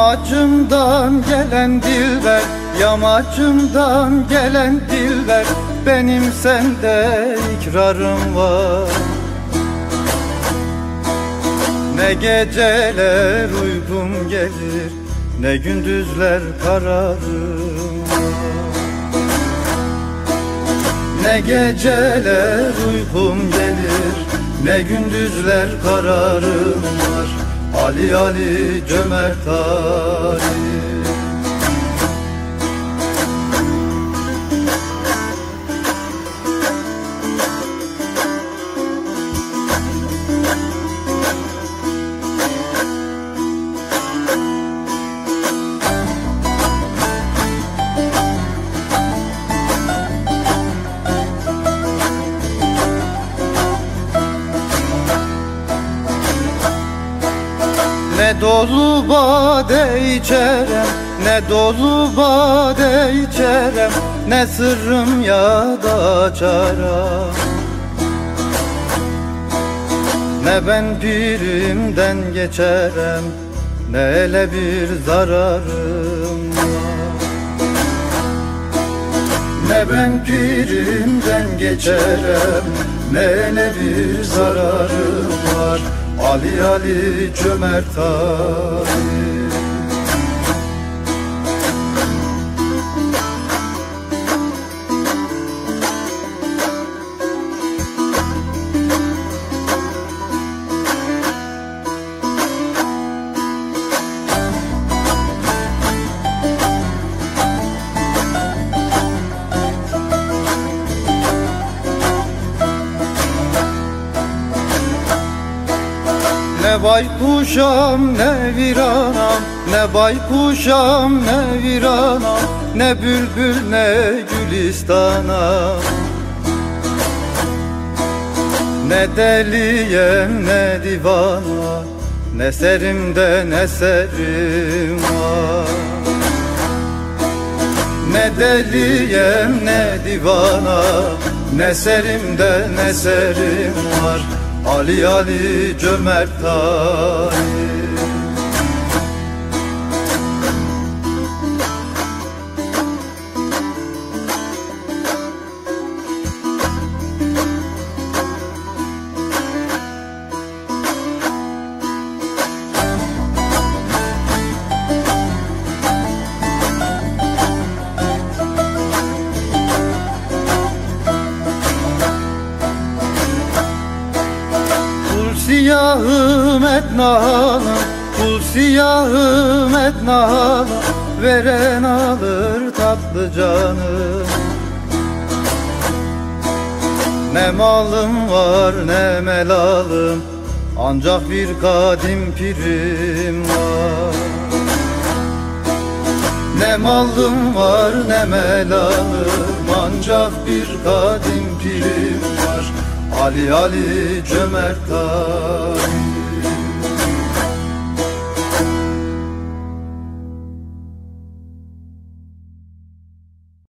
Yamacımdan gelen dilber, yamacımdan gelen dilber, benim sende ikrarım var. Ne geceler uykum gelir, ne gündüzler kararım var. Ne geceler uykum gelir, ne gündüzler kararım var. Ali Ali cömert Ali. Ne dolu bade içerem, ne dolu bade içerem, ne sırrım ya da açarım. Ne ben pirimden geçerem, ne ele bir zararım var. Ne ben pirimden geçerem, ne ele bir zararım var. Ali Ali cömert Ali. Ne baykuşam ne viranam, ne baykuşam ne viranam, ne bülbül ne gülistanam. Ne deliyem ne divana, ne serimden eserim var. Ne deliyem ne divana, ne serimden eserim var. Ali Ali cömert Ali. Siyahım Edna Hanım, kul siyahım Edna Hanım, veren alır tatlı canım. Ne malım var ne melalım, ancak bir kadim pirim var. Ne malım var ne melalım, ancak bir kadim pirim var. Ali Ali cömert Ali.